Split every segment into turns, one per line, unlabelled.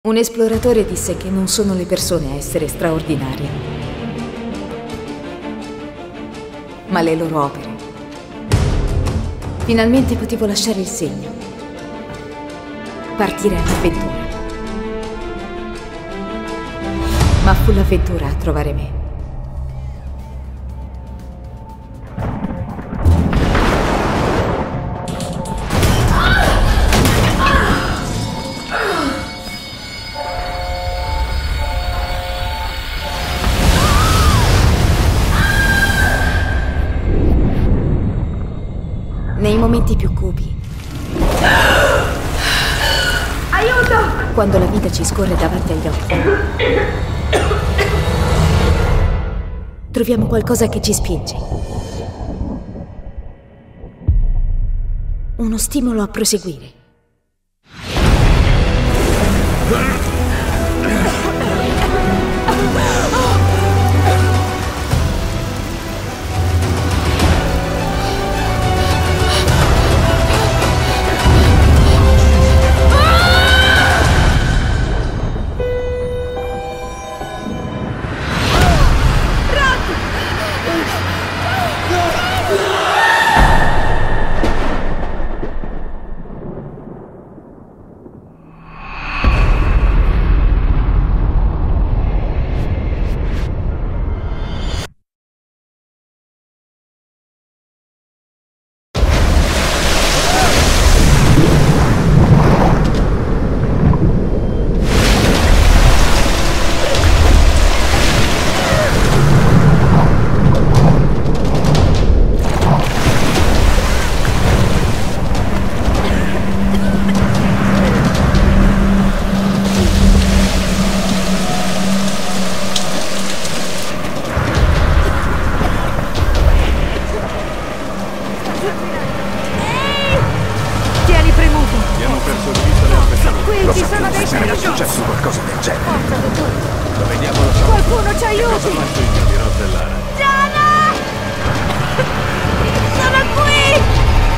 Un esploratore disse che non sono le persone a essere straordinarie, ma le loro opere. Finalmente potevo lasciare il segno, partire all'avventura. Ma fu l'avventura a trovare me. Nei momenti più cupi.
Aiuto!
Quando la vita ci scorre davanti agli occhi. Troviamo qualcosa che ci spinge. Uno stimolo a proseguire.
Ci sono dei
è successo qualcosa del genere.
Lo vediamo, lo so. Qualcuno ci aiuti!
Cosa faccio io di rotellare?
Giana! Sono qui!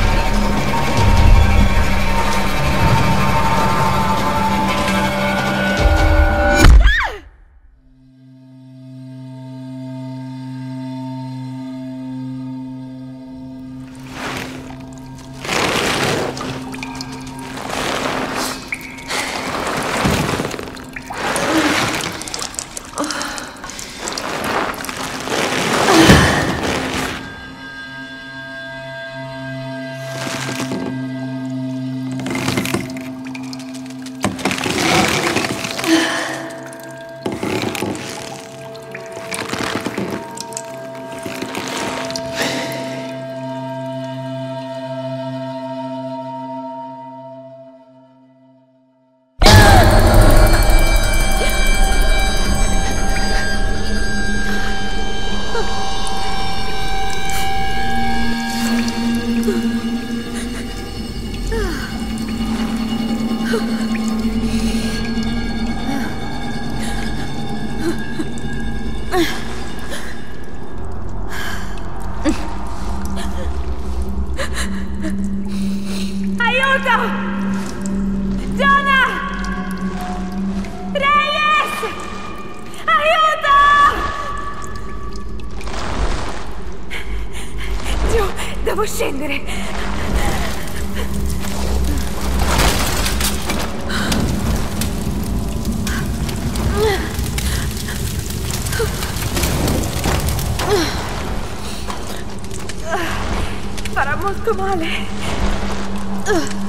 Aiuto! Giona! Reyes! Aiuto! Giù, devo scendere. Farà molto male.